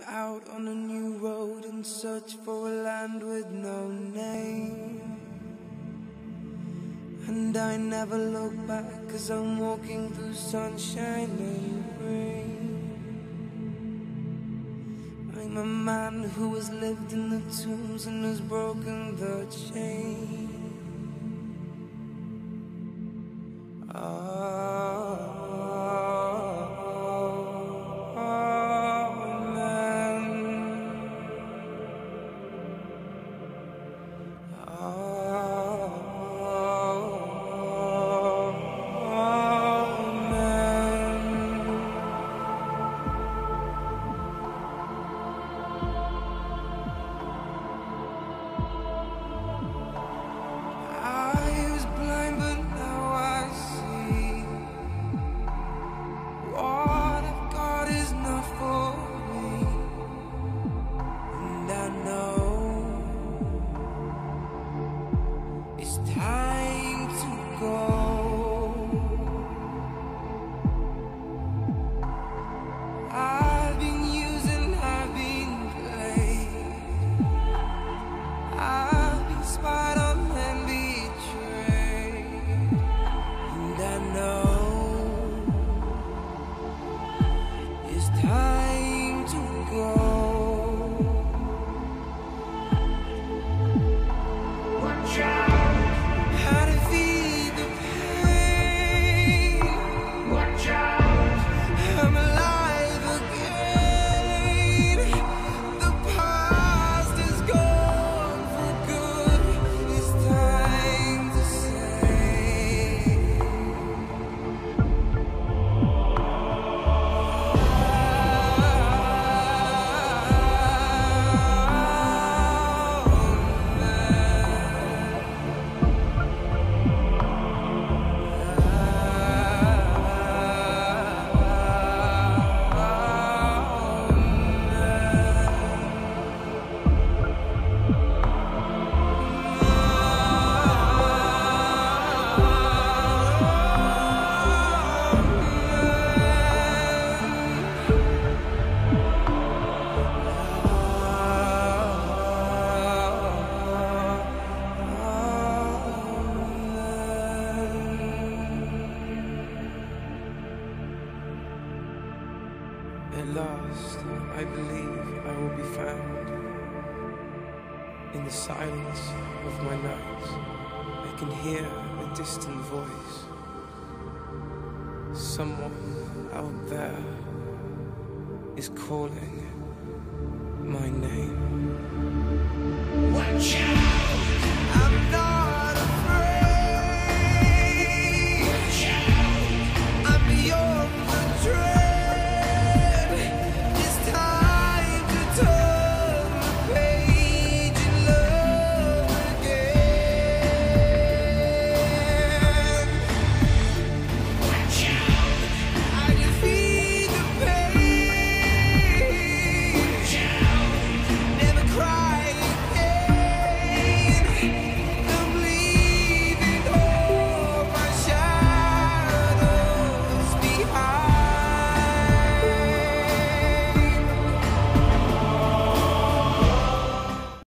out on a new road in search for a land with no name. And I never look back, 'cause I'm walking through sunshine and rain. I'm a man who has lived in the tombs and has broken the chain. At last, I believe I will be found. In the silence of my night, I can hear a distant voice. Someone out there is calling my name. Watch out!